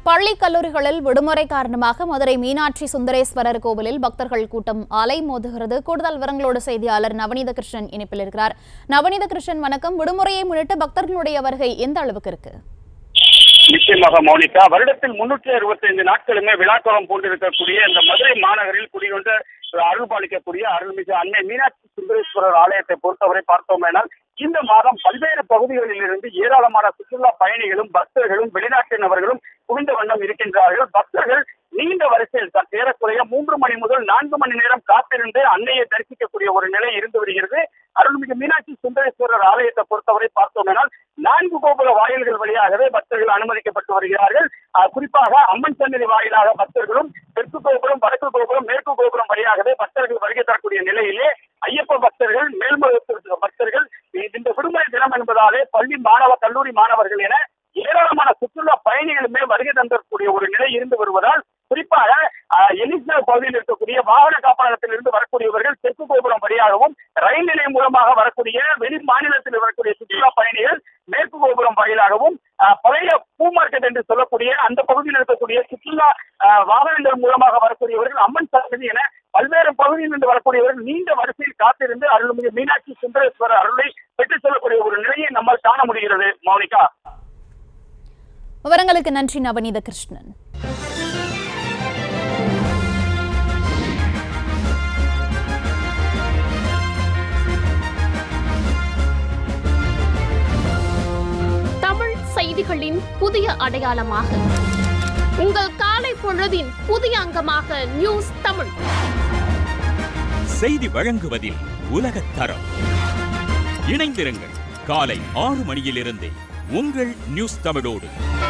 பள்ளி கல்லூரிகளில் விடுமுறை காரணமாக மதுரை மீனாட்சி சுந்தரேஸ்வரர் கோவிலில் பக்தர்கள் கூட்டம் அலைமோதுகிறது. கூடுதல் விவரங்களோடு செய்தியாளர் நவநீத கிருஷ்ணன் இணைப்பில் இருக்கிறார். நவநீத கிருஷ்ணன், வணக்கம். விடுமுறையை முன்னிட்டு பக்தர்களுடைய வருகை எந்த அளவுக்கு இருக்கு? நிச்சயமாக மௌனிகா, வருடத்தில் 365 நாட்களுமே விழாக்கோலம் போன்றிருக்கக்கூடிய இந்த மதுரை மாநகரில் குடிகொண்டு அருள்பாலிக்கக்கூடிய அருள்மிகு அன்னை மீனாட்சி சுந்தரேஸ்வரர் ஆலயத்தை பொறுத்தவரை பார்த்தோமேனால் இந்த மாதம் பல்வேறு பகுதிகளில் இருந்து ஏராளமான சுற்றுலா பயணிகளும் பக்தர்களும் வெளிநாட்டினவர்களும் குவிந்த வண்ணம் இருக்கின்றார்கள். பக்தர்கள் நீண்ட வரிசையில் ஏறக்குறைய 3 மணி முதல் 4 மணி நேரம் காத்திருந்து அன்னையை தரிசிக்கக்கூடிய ஒரு நிலை இருந்து வருகிறது. அருள்மிகு மீனாட்சி சுந்தரேஸ்வரர் ஆலயத்தை பொறுத்தவரை பார்த்தோமேனால் 4 கோபுர வாயில்கள் வழியாகவே பக்தர்கள் அனுமதிக்கப்பட்டு வருகிறார்கள். குறிப்பாக அம்மன் சன்னதி வாயிலாக பக்தர்களும் தெற்கு கோபுரம், வடக்கு கோபுரம், மேற்கு கோபுரம் வழியாகவே பக்தர்கள் வருகை தரக்கூடிய நிலையிலே ஐயப்ப பக்தர்கள், மேல்மருவத்தூர் பக்தர்கள் இந்த விடுமுறை தினம் என்பதாலே பள்ளி மாணவ கல்லூரி மாணவர்கள் என ஏராளமான சுற்றுலா பயணிகளுமே வருகை தந்தக்கூடிய ஒரு நிலை இருந்து வருவதால் குறிப்பாக எலிசபெத் பகுதியில் இருக்கக்கூடிய வாகன காப்பகத்திலிருந்து வரக்கூடியவர்கள் தெற்கு கோபுரம் வழியாகவும், ரயில் நிலையம் மூலமாக வரக்கூடிய வெளி மாநிலத்தில் வரக்கூடிய சுற்றுலா பயணிகள் மேற்கு கோபுரம் வாயிலாகவும், பழைய பூ மார்க்கெட் என்று சொல்லக்கூடிய அந்த பகுதியில் இருக்கக்கூடிய சுற்றுலா வாகனங்கள் மூலமாக வரக்கூடியவர்கள் அம்மன் சன்னதி என பல்வேறு பகுதியில் இருந்து வரக்கூடியவர்கள் நீண்ட வரிசையில் காத்திருந்து அருள்மிகு மீனாட்சி சுந்தரேஸ்வரர் அருளை பெற்றுச் செல்லக்கூடிய ஒரு நிலையை நம்மால் காண முடிகிறது. மௌனிகா, விவரங்களுக்கு நன்றி நவநீத கிருஷ்ணன். தமிழ் செய்திகளின் புதிய அடையாளமாக உங்கள் காலை பொழுதின் புதிய அங்கமாக நியூஸ் தமிழ் செய்தி வழங்குவதில் உலகத் தரம். இணைந்திருங்கள் காலை 6 மணியிலிருந்தே உங்கள் நியூஸ் தமிழோடு.